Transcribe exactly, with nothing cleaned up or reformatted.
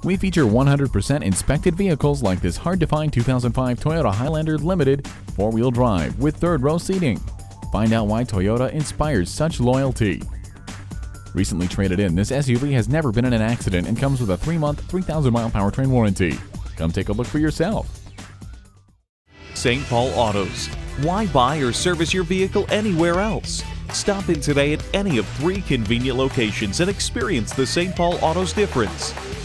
We feature one hundred percent inspected vehicles like this hard-to-find two thousand five Toyota Highlander Limited four-wheel drive with third-row seating. Find out why Toyota inspires such loyalty. Recently traded in, this S U V has never been in an accident and comes with a three-month, three thousand mile powertrain warranty. Come take a look for yourself. Saint Paul Autos. Why buy or service your vehicle anywhere else? Stop in today at any of three convenient locations and experience the Saint Paul Autos difference.